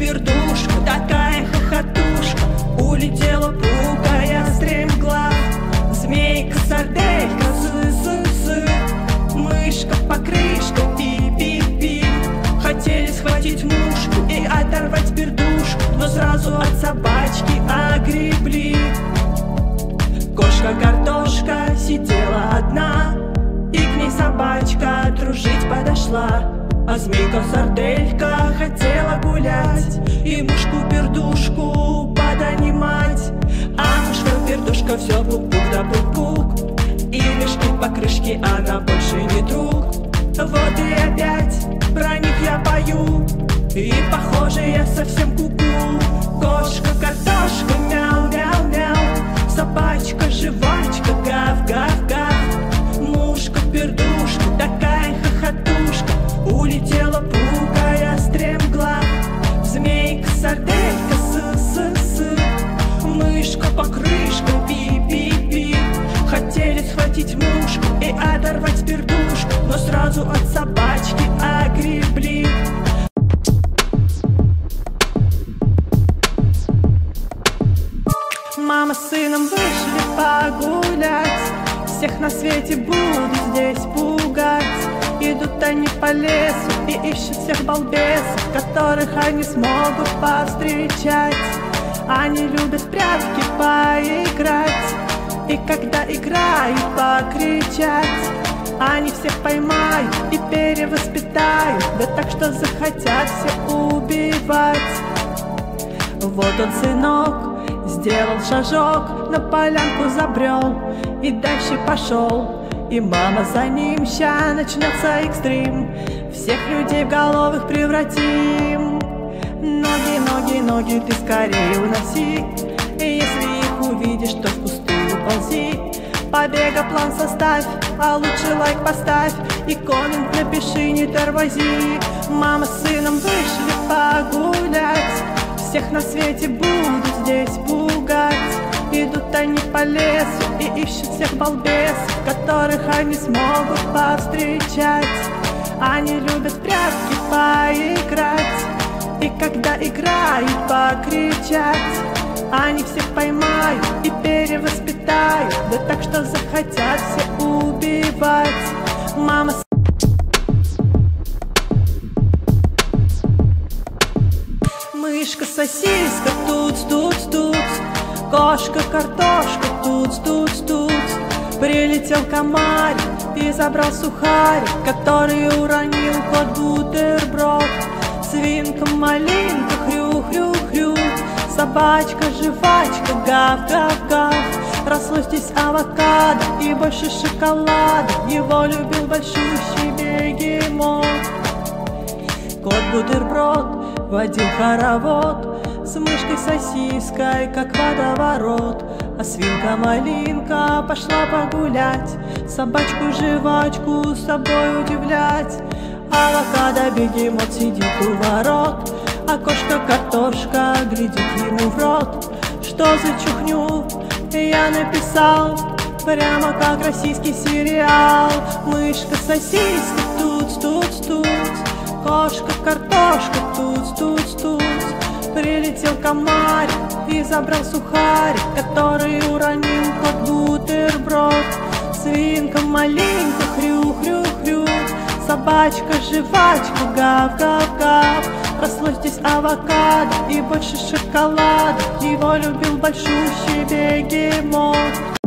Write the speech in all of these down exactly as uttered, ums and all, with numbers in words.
пердушка, такая хохотушка. Улетела, пугая стремглав. Змейка, сарделька, сы-сы-сы. Мышка, покрышка, пи-пи-пи. Хотели схватить мушку и оторвать пердушку, но сразу от собачки огребли. Кошка-картошка сидела одна, и к ней собачка дружить подошла. А змейка-сарделька хотела гулять и мушку-пердушку подонимать. А мушка-пердушка все пук-пук да пук-пук, и мешки-покрышки она больше не друг. Вот и опять про них я пою, и похоже я совсем ку-ку. Кошка-картошка, мяу-мяу-мяу. Собачка, жвачка, гав-гав-гав. Мушка-пердушка, такая хохотушка. Улетела, пугая стремглав. Змейка-сарделька, сы-сы-сы. Мышка-покрышка, пи-пи-пи. Хотели схватить мушку и оторвать пердушку, но сразу от собачки огребли. Мама с сыном вышли погулять, всех на свете буду здесь пугать. Идут они по лесу и ищут всех балбесов, которых они смогут повстречать. Они любят в прятки поиграть, и когда играют, покричать. Они всех поймают и перевоспитают, да так что захотят все убивать. Вот он, сынок, сделал шажок, на полянку забрел и дальше пошел. И мама за ним, ща начнется экстрим, всех людей в головых превратим. Ноги, ноги, ноги ты скорее уноси, и если их увидишь, то впустую ползи. Побега план составь, а лучше лайк поставь, и коммент напиши, не тормози. Мама с сыном вышли погулять, всех на свете будут здесь пугать. Идут они по лесу и ищут всех балбесов, которых они смогут повстречать. Они любят в прятки поиграть, и когда играют, покричать. Они всех поймают и перевоспитают, да так что захотят все убивать. Мама с... Мышка, сосиска, туц-туц-туц. Кошка-картошка, туц-туц-туц. Прилетел комарик и забрал сухарик, который уронил кот бутерброд. Свинка-малинка, хрю-хрю-хрю. Собачка, жвачка, гав-гав-гав. Росло здесь авокадо и больше шоколада, его любил большущий бегемот. Кот-бутерброд водил хоровод с мышкой-сосиской, как водоворот. А свинка-малинка пошла погулять, собачку-жвачку с собой удивлять. Авокадо-бегемот сидит у ворот, а кошка-картошка глядит ему в рот. Что за чухню я написал, прямо как российский сериал. Мышка-сосиска, туц-туц-туц. Кошка-картошка, туц-туц-туц. Прилетел комарик и забрал сухарик, который уронил кот бутерброд. Свинка-малинка, хрю-хрю-хрю. Собачка-жвачка, гав-гав-гав. Росло здесь авокадо и больше шоколада, его любил большущий бегемот.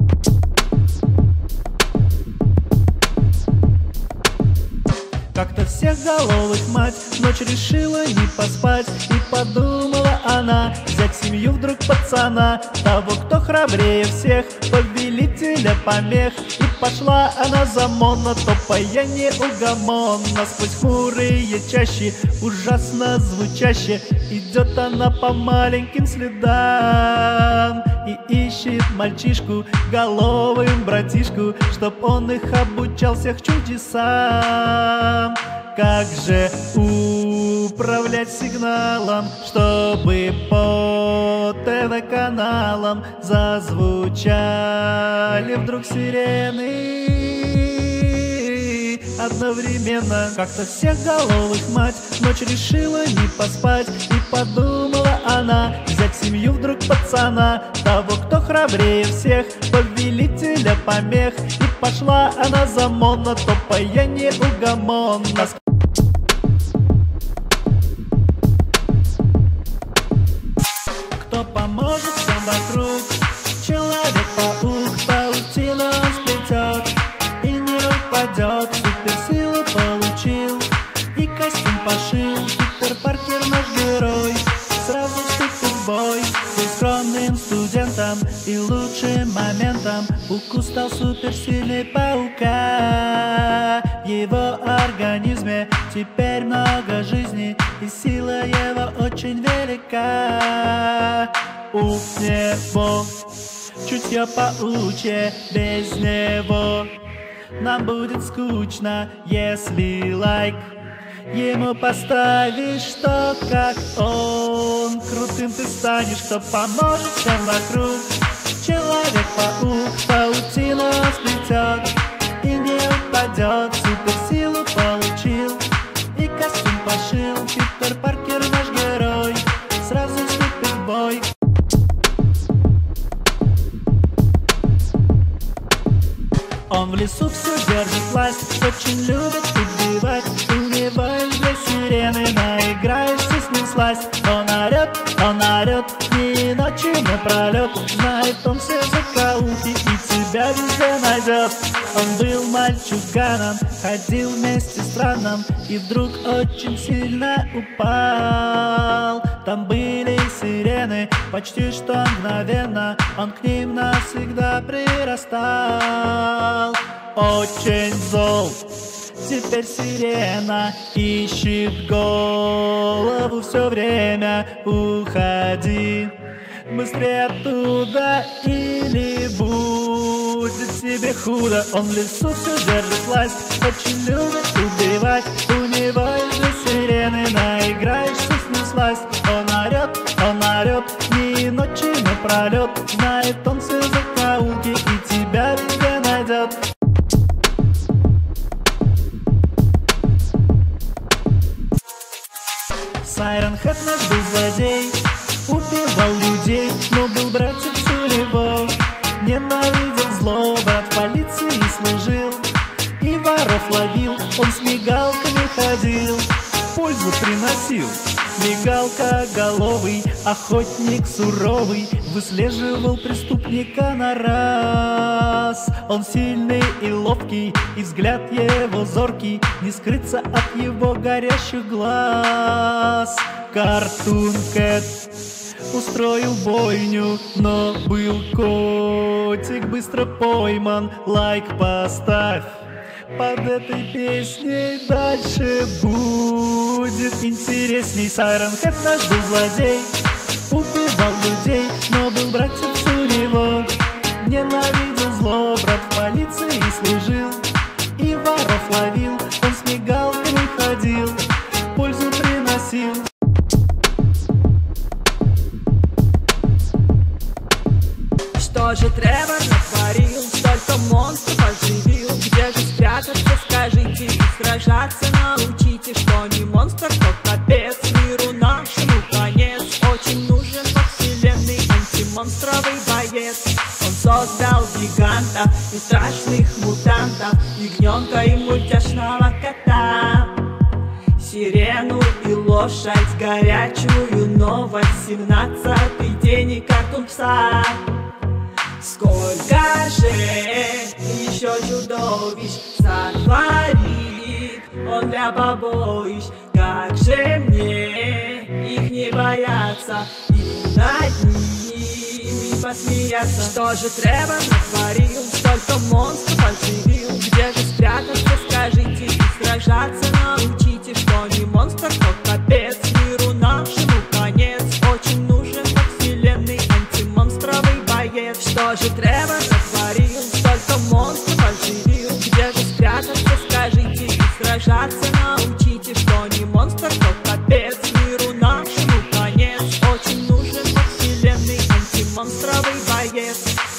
Как-то всех головых мать ночь решила не поспать, и подумала она взять в семью вдруг пацана, того, кто храбрее всех, повелителя помех. И пошла она за Моно, топая неугомонно сквозь хмурые чащи, ужасно звучаще. Идет она по маленьким следам и ищет мальчишку, головым братишку, чтоб он их обучал всех чудесам. Как же управлять сигналом, чтобы по ТВ-каналам зазвучали вдруг сирены, а одновременно. Как-то всех головых мать ночь решила не поспать, и подумала она взять в семью вдруг пацана, того, кто храбрее всех, повелителя помех. И пошла она за Моно, топая неугомонно. Кто поможет всем вокруг? Человек-паук, паутину сплетет и не упадет. Суперсилу получил и костюм пошил. Питер Паркер наш герой сразу вступит в бой с скромным студентом, и лучшим моментом укус стал суперсильный паука. В его организме теперь много жизни, и сила его очень велика. У него чутье паучье, без него нам будет скучно. Если лайк ему поставишь, что как он, крутым ты станешь. Кто поможет всем вокруг? Человек-паук, паутину сплетет и не упадет. Суперсилу получил и костюм пошил. Питер Паркер наш герой сразу вступит в бой. Он в лесу все держит власть, очень любит убивать. У него из для сирены наиграешься с ним сласть. Он орет, он орет, дни и ночи напролет. Знает он все закоулки и тебя везде найдет. Он был мальчуганом, ходил вместе странным, и вдруг очень сильно упал. Там были сирены, почти что мгновенно он к ним навсегда прирастал. Очень зол теперь сирена, ищет голову все время. Уходи быстрее оттуда, или будет тебе худо. Он в лесу все держит власть, очень любит убивать. У него из-за сирены наиграешься с ним сласть. Он орет, он орет, дни и ночи напролет. Знает он все закоулки и тебя везде найдет. Сайрон Хэд наш был злодей, убивал людей, но был братец у него. Ненавидел зло, брат в полиции служил и воров ловил. Он с мигалками ходил, пользу приносил. Мигалка-головый, охотник суровый, выслеживал преступника на раз. Он сильный и ловкий, и взгляд его зоркий, не скрыться от его горящих глаз. Картун Кэт устроил бойню, но был котик быстро пойман. Лайк поставь под этой песней, дальше будет интересней. Сайрон Хэд наш был злодей, убивал людей, но был братец у него. Ненавидел зло, брат в полиции служил и воров ловил. Он с мигалками ходил, пользу приносил. Что же Тревор натворил? Столько монстров оживил. Где же спрятаться, скажите, и сражаться научите. Что не монстр, то капец, миру нашему конец. Очень нужен во вселенной антимонстровый боец. Он создал гигантов и страшных мутантов, ягненка и мультяшного кота, сирену и лошадь, горячую новость. Семнадцатый день и картун пса. Сколько же еще чудовищ сотворит он для побоищ. Как же мне их не бояться и над ними посмеяться. Что же Тревор натворил? Столько монстров оживил. Где же спрятаться, скажите, и сражаться научите. Что не монстр, то капец, миру нашему конец. Очень нужен во вселенной антимонстровый боец. Что же Тревор натворил? Столько монстров оживил. Где же спрятаться, скажите, и сражаться научите. Что не монстр, то капец, миру нашему конец. Очень нужен во вселенной антимонстровый боец.